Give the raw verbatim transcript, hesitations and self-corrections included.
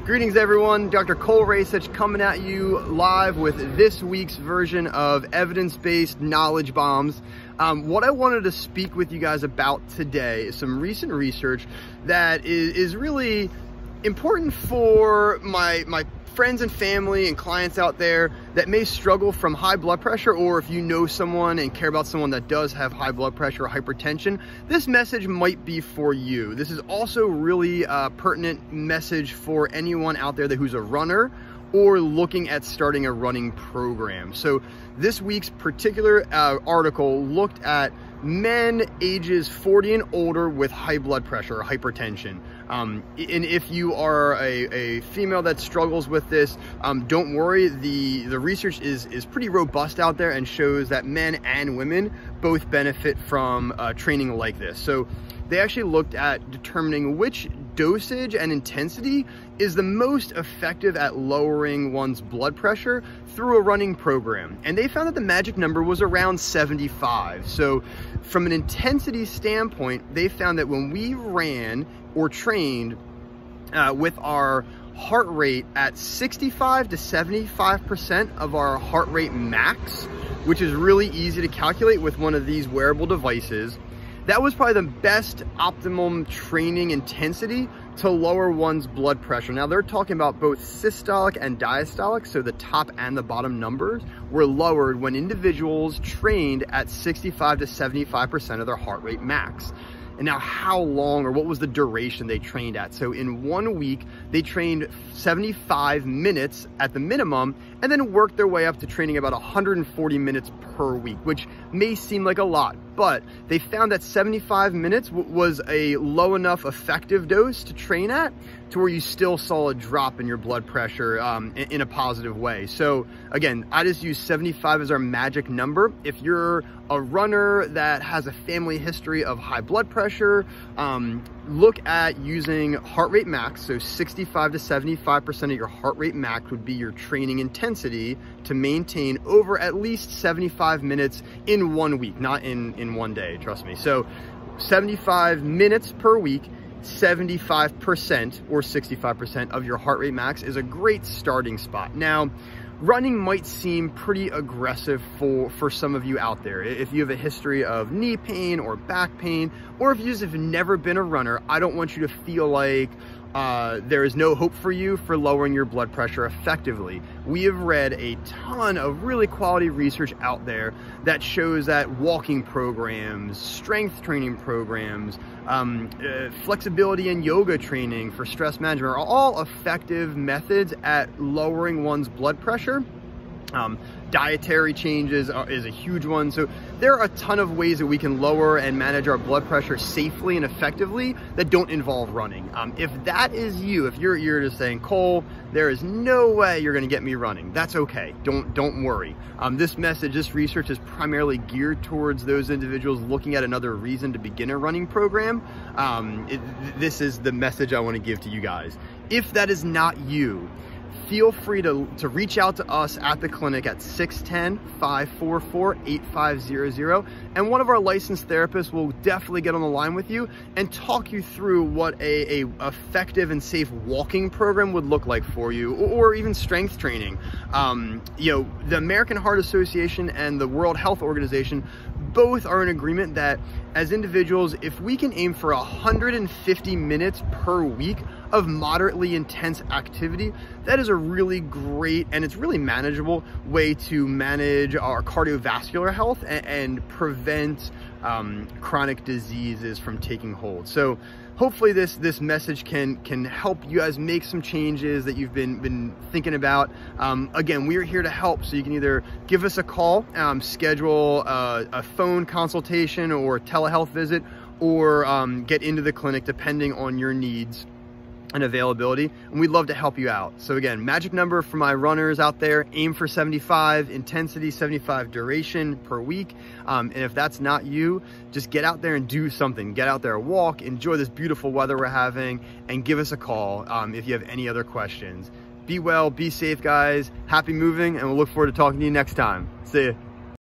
Greetings everyone, Doctor Cole Rasich coming at you live with this week's version of evidence-based knowledge bombs. Um, what I wanted to speak with you guys about today is some recent research that is, is really important for my, my friends and family and clients out there that may struggle from high blood pressure, or if you know someone and care about someone that does have high blood pressure or hypertension, this message might be for you. This is also really a pertinent message for anyone out there that who's a runner or looking at starting a running program. So this week's particular uh, article looked at men ages forty and older with high blood pressure or hypertension. Um, and if you are a, a female that struggles with this, um, don't worry. The, the research is, is pretty robust out there and shows that men and women both benefit from uh, training like this. So they actually looked at determining which dosage and intensity is the most effective at lowering one's blood pressure through a running program. And they found that the magic number was around seventy-five. So from an intensity standpoint, they found that when we ran or trained uh, with our heart rate at sixty-five to seventy-five percent of our heart rate max, which is really easy to calculate with one of these wearable devices, that was probably the best optimum training intensity to lower one's blood pressure. Now they're talking about both systolic and diastolic, so the top and the bottom numbers were lowered when individuals trained at sixty-five to seventy-five percent of their heart rate max. And now how long, or what was the duration they trained at? So in one week, they trained seventy-five minutes at the minimum, and then worked their way up to training about one hundred forty minutes per week, which may seem like a lot, but they found that seventy-five minutes was a low enough effective dose to train at to where you still saw a drop in your blood pressure um, in, in a positive way. So again, I just use seventy-five as our magic number. If you're a runner that has a family history of high blood pressure, um, look at using heart rate max. So sixty-five to seventy-five percent of your heart rate max would be your training intensity to maintain over at least seventy-five minutes in one week, not in, in one day, trust me. So seventy-five minutes per week, seventy-five percent or sixty-five percent of your heart rate max is a great starting spot. Now, running might seem pretty aggressive for, for some of you out there. If you have a history of knee pain or back pain, or if you just have never been a runner, I don't want you to feel like uh, there is no hope for you for lowering your blood pressure effectively. We have read a ton of really quality research out there that shows that walking programs, strength training programs, um, uh, flexibility and yoga training for stress management are all effective methods at lowering one's blood pressure. Um, dietary changes are, is a huge one. So there are a ton of ways that we can lower and manage our blood pressure safely and effectively that don't involve running. Um, if that is you, if you're, you're just saying, Cole, there is no way you're going to get me running, that's okay. Don't, don't worry. Um, this message, this research is primarily geared towards those individuals looking at another reason to begin a running program. Um, it, this is the message I want to give to you guys. If that is not you, feel free to, to reach out to us at the clinic at six one zero, five four four, eight five zero zero, and one of our licensed therapists will definitely get on the line with you and talk you through what a, a effective and safe walking program would look like for you, or, or even strength training. Um, you know, the American Heart Association and the World Health Organization both are in agreement that as individuals, if we can aim for one hundred fifty minutes per week of moderately intense activity, that is a really great, and it's really manageable way to manage our cardiovascular health and, and prevent um, chronic diseases from taking hold. So hopefully this this message can can help you guys make some changes that you've been been thinking about. Um, again, we are here to help, so you can either give us a call, um, schedule a, a phone consultation or a telehealth visit, or um, get into the clinic depending on your needs and availability, and we'd love to help you out. So again, magic number for my runners out there, aim for seventy-five, intensity seventy-five, duration per week. Um, and if that's not you, just get out there and do something. Get out there, walk, enjoy this beautiful weather we're having, and give us a call um, if you have any other questions. Be well, be safe, guys. Happy moving, and we'll look forward to talking to you next time. See ya.